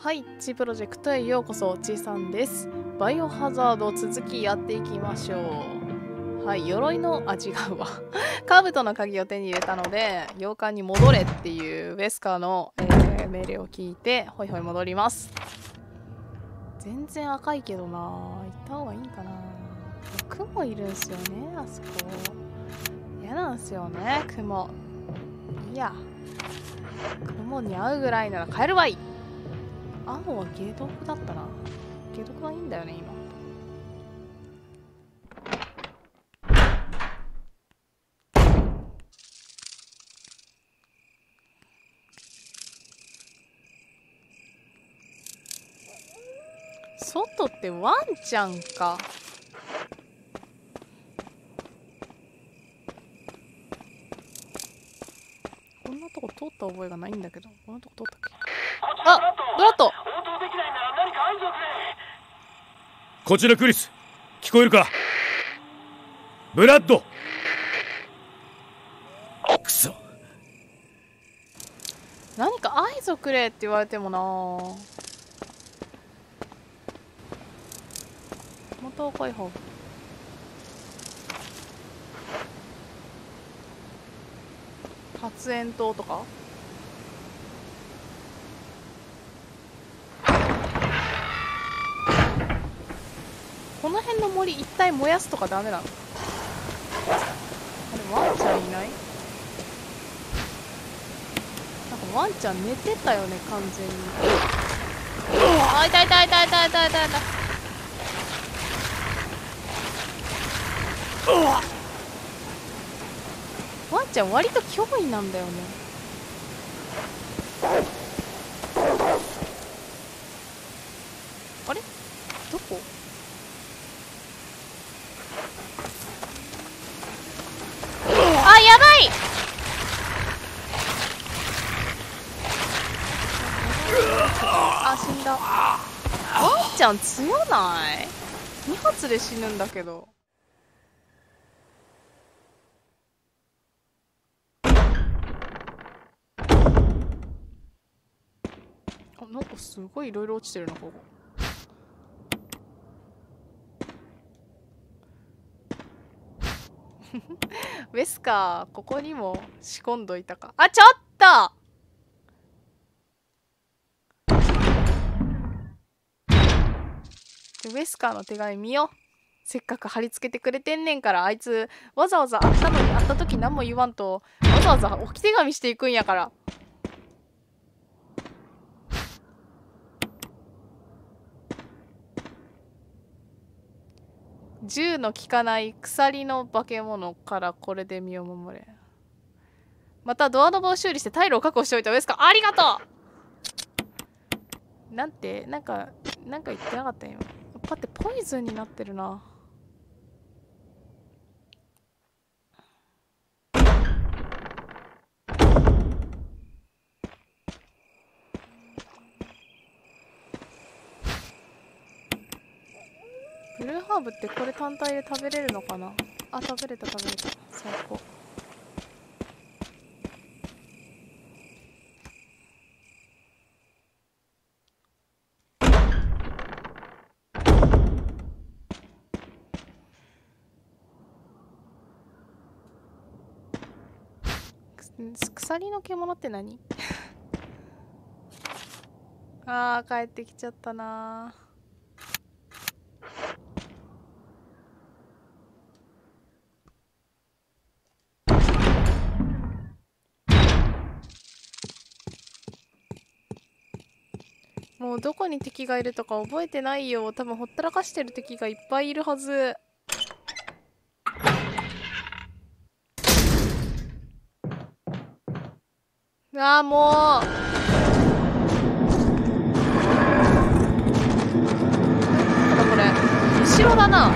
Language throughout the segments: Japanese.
はい、チプロジェクトへようこそ、ちいさんです。バイオハザード続きやっていきましょう。はい、鎧の、違うわ。兜の鍵を手に入れたので、洋館に戻れっていうウェスカーの、命令を聞いて、ほいほい戻ります。全然赤いけどな、行った方がいいんかな。雲いるんすよね、あそこ。嫌なんすよね、雲。いや、雲に会うぐらいなら帰るわい。青は解毒だったな。解毒はいいんだよね、今。外ってワンちゃんか。こんなとこ通った覚えがないんだけど、こんなとこ通ったっけ。あ、ブラッド。応答できないなら何か合図をくれ。 こちらクリス、聞こえるか。ブラッド。くそ。 何か合図をくれって言われてもな。元を来い方。発煙筒とか。この辺の森一体燃やすとかダメなの？あれワンちゃんいない？なんかワンちゃん寝てたよね、完全に。あ、痛い痛い痛い痛い痛い痛い痛い。ワンちゃん割と脅威なんだよね。あれどこ？あ、やばい。あ、死んだ。ワンちゃん強ない？ 2 発で死ぬんだけど。あ、なんかすごいいろいろ落ちてるな、ここ。ウェスカー、ここにも仕込んどいたか。あ、ちょっとウェスカーの手紙見よ。せっかく貼り付けてくれてんねんから、あいつわざわざ会ったのに会った時何も言わんとわざわざ置き手紙していくんやから。銃の効かない鎖の化け物からこれで身を守れ。またドアノブを修理して退路を確保しておいたウェスカー、ありがとう。なんてなんか言ってなかったよ。パってポイズンになってるな。ブルーハーブってこれ単体で食べれるのかな。あ、食べれた食べれた。最高。鎖の獣って何？あー、帰ってきちゃったな。もうどこに敵がいるとか覚えてないよ。多分ほったらかしてる敵がいっぱいいるはず。あー、もうこれ後ろだな。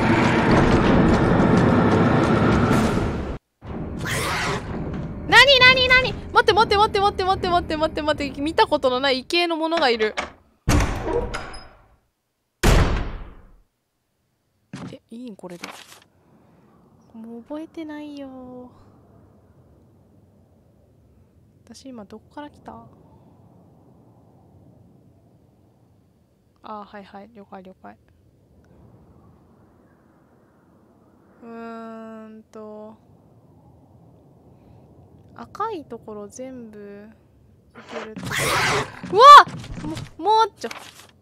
何待って待って待って待って待って待って待って待って、見たことのない異形のものがいる。え、いいんこれで。もう覚えてないよ。私今どこから来た？ ああ、はいはい、了解了解。赤いところ全部いけるってこと。うわっ、もうちょ。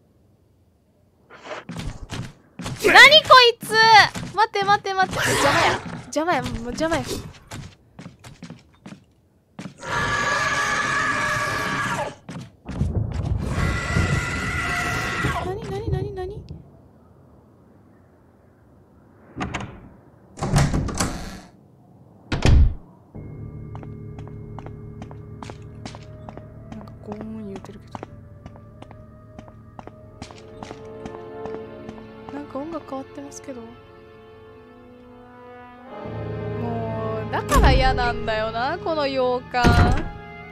何こいつ、待って待って待って、邪魔や邪魔や、もう邪魔や。何何何何。なんかゴーン言うてるけど、なんか音楽変わってますけど。もうだから嫌なんだよな、この洋館。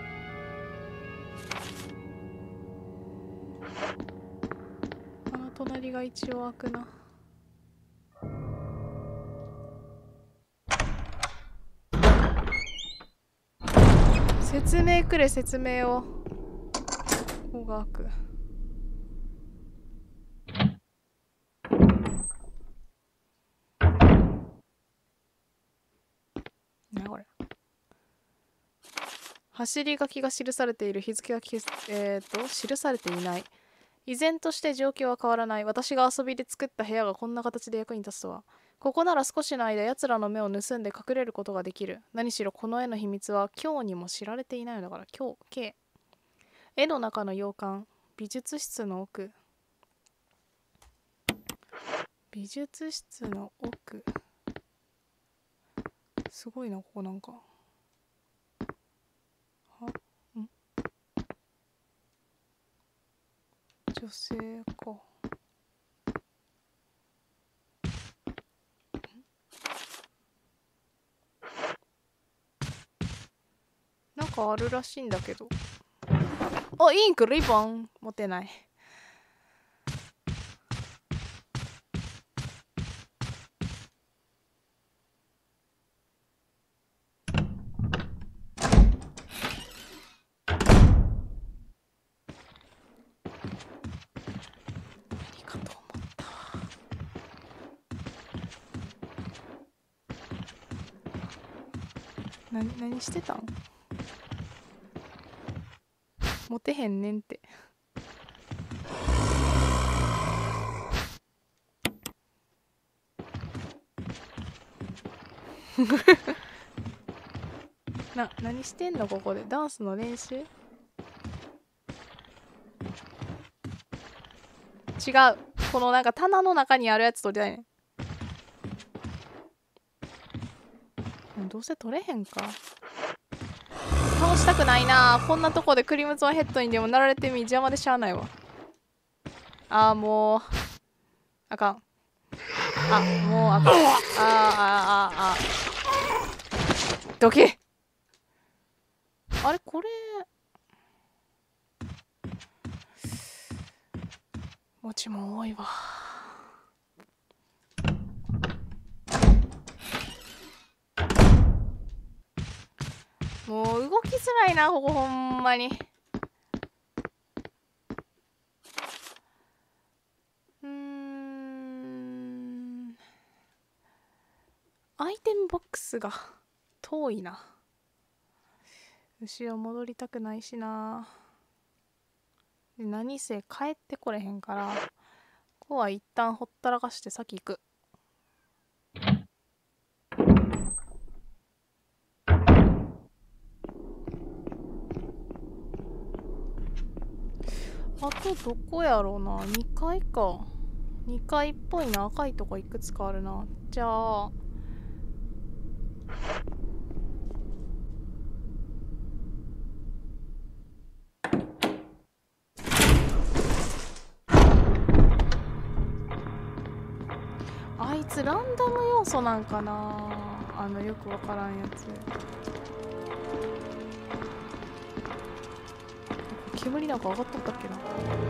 あの隣が一応開くな。説明くれ、説明を。ここが開く。なこれ。走り書きが記されている、日付が記されていない。依然として状況は変わらない。私が遊びで作った部屋がこんな形で役に立つとは。ここなら少しの間奴らの目を盗んで隠れることができる。何しろこの絵の秘密は今日にも知られていないのだから。今日 K。 絵の中の洋館、美術室の奥。美術室の奥、すごいな、ここなんか。ん、女性か。なんかあるらしいんだけど。あ、インク、リボン持てない。何かと思ったわ。何してたん。持てへんねんって。何してんのここで。ダンスの練習。違う、このなんか棚の中にあるやつ取りたいねん。どうせ取れへんか。倒したくないな。こんなとこでクリムゾンヘッドにでもなられてみ、邪魔でしゃあないわ。ああ、もうあかん。あ、もうあかん。あどけ。あれこれ文字も多いわ。もう動きづらいな、ここほんまに。アイテムボックスが遠いな。後ろ戻りたくないしな。で何せ帰ってこれへんから、ここは一旦ほったらかして先行く。あとどこやろうな。2階か。2階っぽいな。赤いとこいくつかあるな。じゃああいつランダム要素なんかな。よくわからんやつ。煙なんか上がっとったっけな。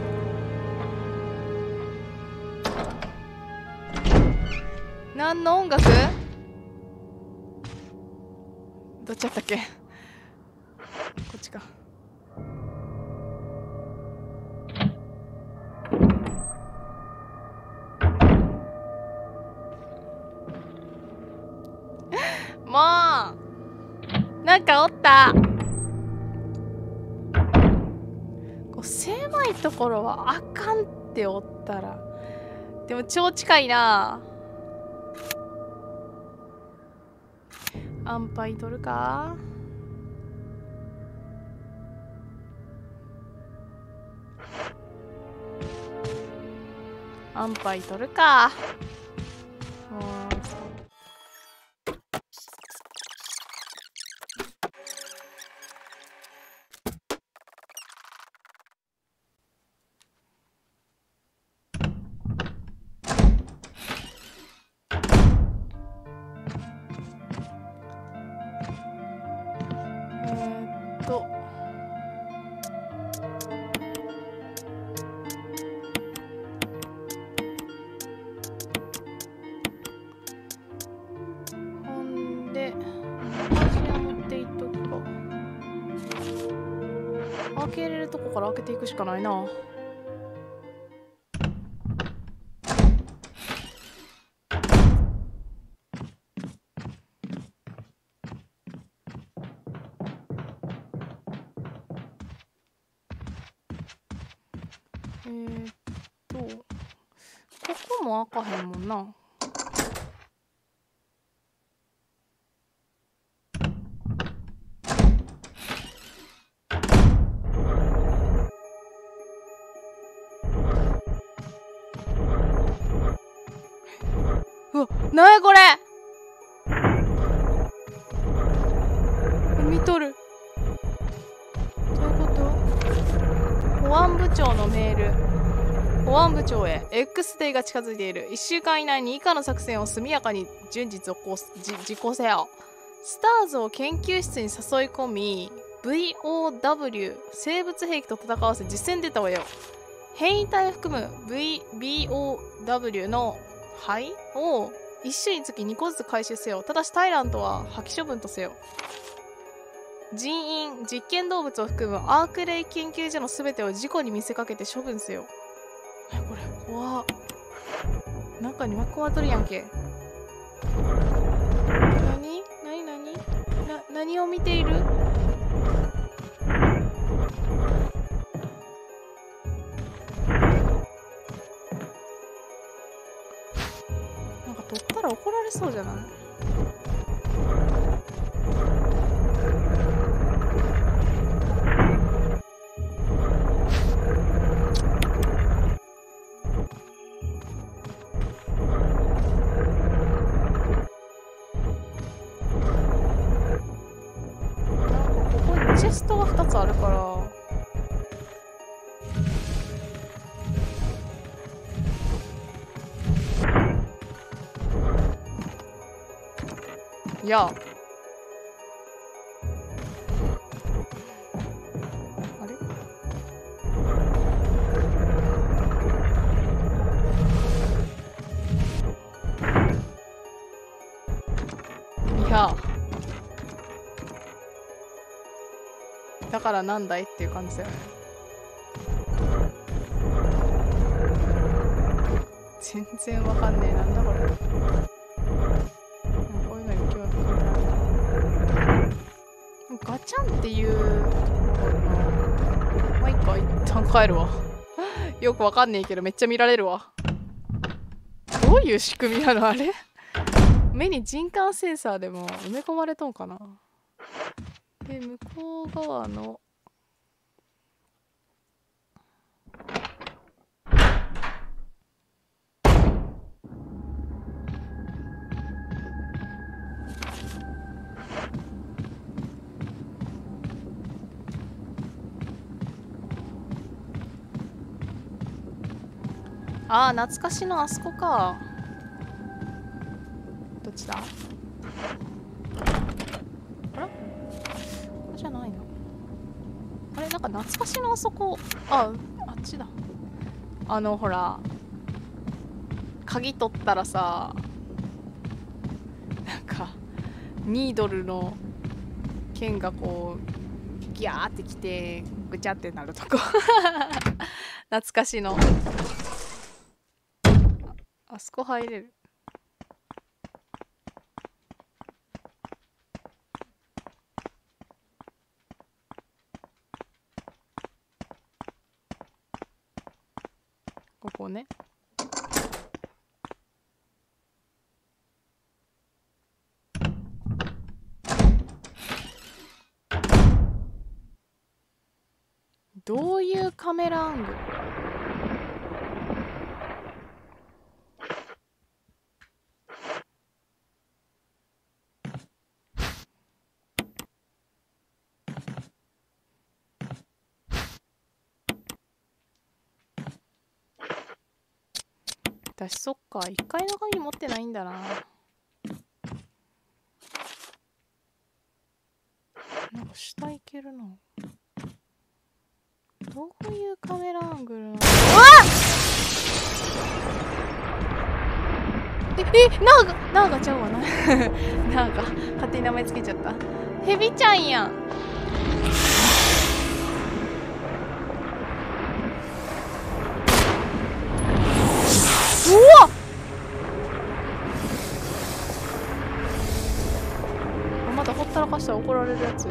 何の音楽。どっちやったっけ。こっちか。 なんかおった。こう狭いところはあかんっておったら。でも超近いな。安牌取るか。安牌取るか。もう開けれるとこから開けていくしかないな。ここも開かへんもんな。うわ、なんやこれ。見とる。どういうこと？保安部長のメール。保安部長へ X デイが近づいている。1週間以内に以下の作戦を速やかに順次実行せよ。スターズを研究室に誘い込み VOW 生物兵器と戦わせ実戦データを得よう。変異体を含む VBOW の肺を1種につき2個ずつ回収せよ。ただしタイラントは破棄処分とせよ。人員実験動物を含むアークレイ研究所の全てを事故に見せかけて処分せよ。これ怖っ。中に巻き込まれとるやんけ。何を見ている？なんか取ったら怒られそうじゃない？チェストが2つあるからいやあれいやだからなんだいっていう感じだよね。全然わかんねえ。なんだこれ。こういうのに興味ある。ガチャンっていうまあいっか、一旦帰るわ。よくわかんねえけどめっちゃ見られるわ。どういう仕組みなのあれ。目に人感センサーでも埋め込まれとんかな。で向こう側のああ懐かしのあそこか。どっちだ。あらここじゃないの。あれなんか懐かしのあそこ。あっちだ。ほら鍵取ったらさなんかニードルの剣がこうギャーってきてぐちゃってなるとこ懐かしのあそこ入れる。 ここね。どういうカメラアングル？私そっか、1階の鍵持ってないんだな。なんか下行けるな。どういうカメラアングルなの？うわっ！ナーガちゃうわな。ナーガ勝手に名前つけちゃった。ヘビちゃんやん。うわっ！またほったらかしたら怒られるやつ。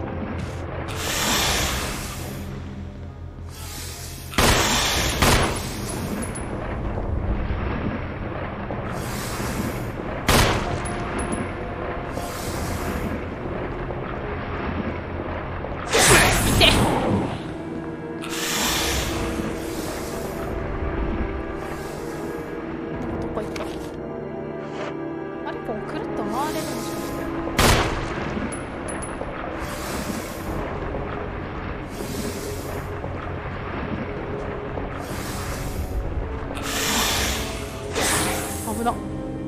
危なっ。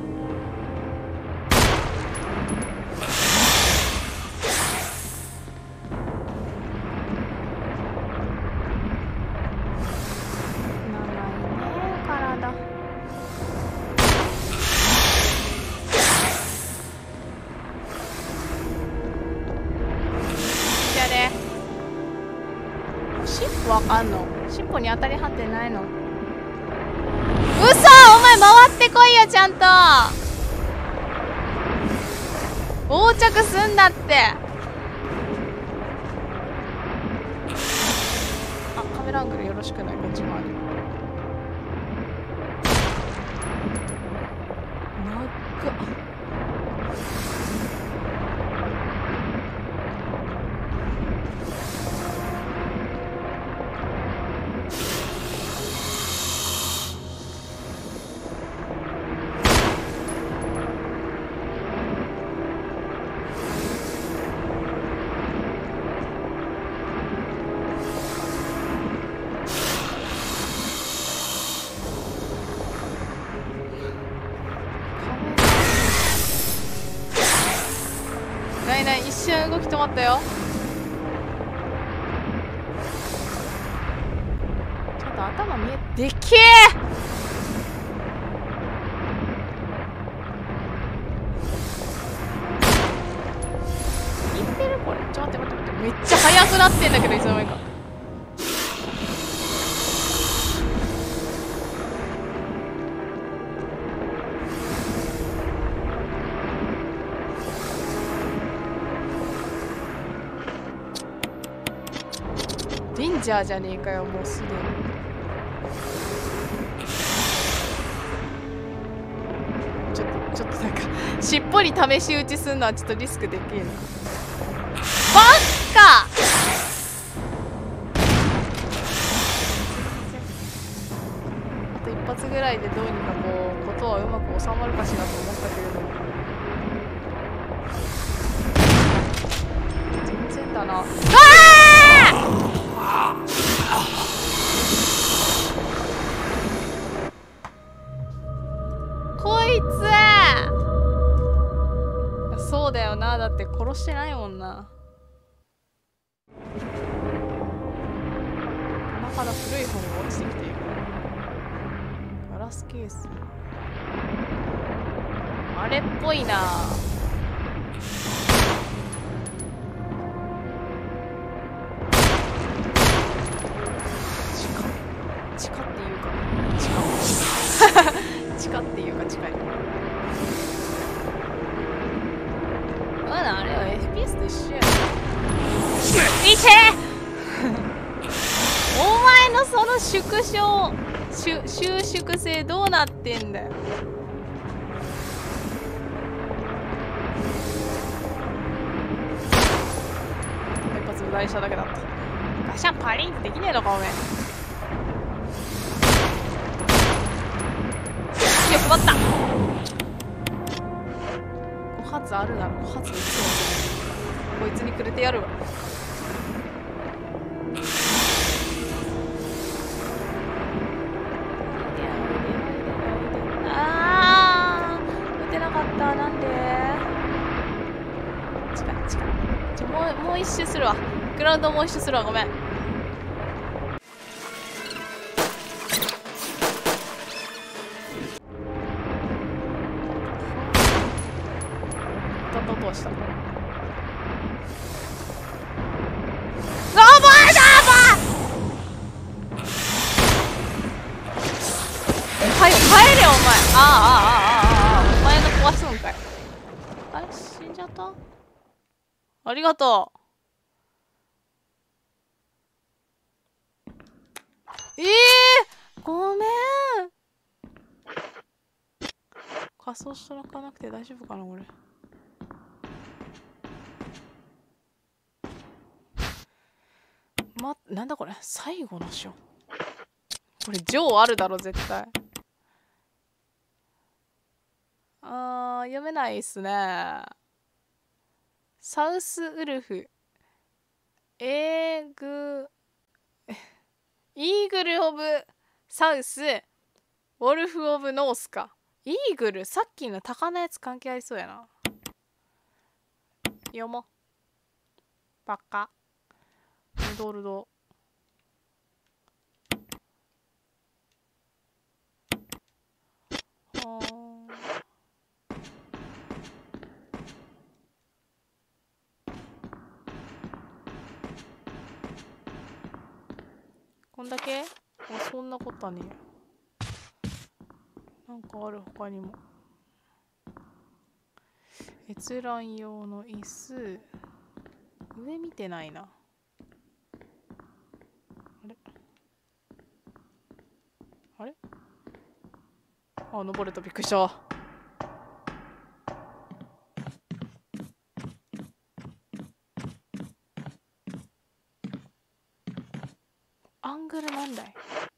わかんの？尻尾に当たりはってないの？嘘！お前回ってこいよ、ちゃんと横着すんだって。あ、カメラアングルよろしくない？こっち回り。長っ。一瞬動き止まったよ。ちょっと頭見え、でっけえ。いってるこれ。ちょっと待って、めっちゃ速くなってんだけど、いつの間にか。レンジャーじゃねえかよ、もうすでに。ちょっとなんかしっぽり試し撃ちするのはちょっとリスクでけえな。バッカ！あと一発ぐらいでどうにかこうことはうまく収まるかしらと思ったけれども、全然だな。こいつ！そうだよな、だって殺してないもんな。棚から古い本が落ちてきている。ガラスケース。あれっぽいな。地下っていうか地下っていうか近い。まだあれは FPS と一緒や。いてお前のその縮小収縮性どうなってんだよ。一発無駄にしただけだった。ガシャンパリンってできねえのかおめえ。よく配った。5発あるなら5発撃つわ。こいつにくれてやるわ。撃てなかった。なんで近い。もう一周するわ。グラウンドもう一周するわ。ごめん。どうした。はい、帰れよお前。お前が壊すんかい。あれ死んじゃった。ありがとう。ごめん。仮装しとかなくて大丈夫かな俺。なんだこれ、最後の章。これ章あるだろ絶対。読めないっすね。サウスウルフイーグル・オブ・サウスウォルフ・オブ・ノースか。イーグル、さっきの鷹のやつ関係ありそうやな。読もう。バカドルド。こんだけ？そんなことはねえ。なんかある他にも。閲覧用の椅子。上見てないな。あれ登れた。びっくりした。アングルなんだい。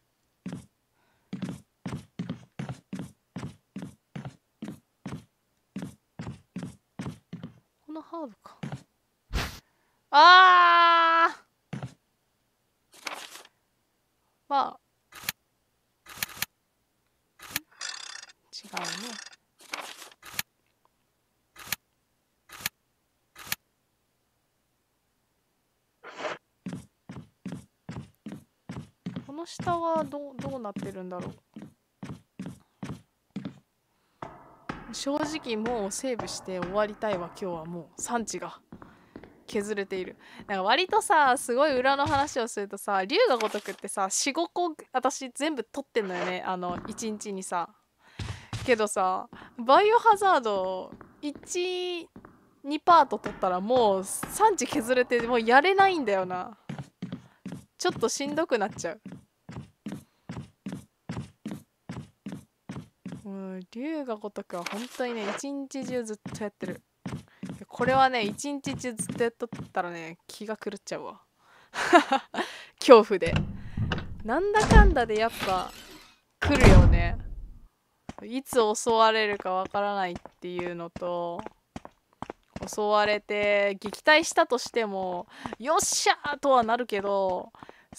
このハーブか。まあ違うね。この下はどうなってるんだろう。正直もうセーブして終わりたいわ。今日はもう産地が削れている。なんか割とさ、すごい裏の話をするとさ、龍が如くってさ、4、5個私全部取ってんのよね。1日にさ。けどさ、バイオハザード1、2パート取ったらもう産地削れてもうやれないんだよな。ちょっとしんどくなっちゃう。龍が如くは本当にね、一日中ずっとやってる。これはね、一日中ずっとやっとったらね、気が狂っちゃうわ。恐怖で。なんだかんだでやっぱ来るよね。いつ襲われるかわからないっていうのと、襲われて撃退したとしてもよっしゃーとはなるけど、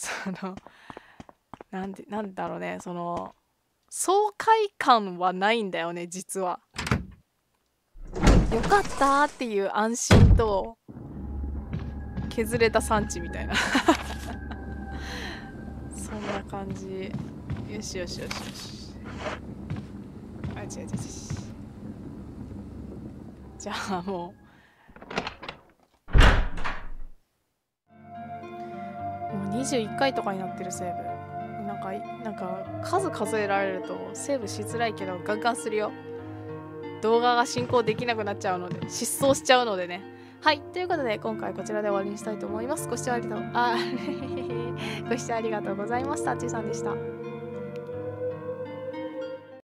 なんだろうね、爽快感はないんだよね実は。よかったーっていう安心と削れた産地みたいなそんな感じ。よし。違う。じゃあもう21回とかになってるセーブ。なんか数数えられるとセーブしづらいけどガンガンするよ。動画が進行できなくなっちゃうので、失踪しちゃうのでね。はい、ということで今回こちらで終わりにしたいと思います。ご視聴ありがとうございました。ちいさんでした。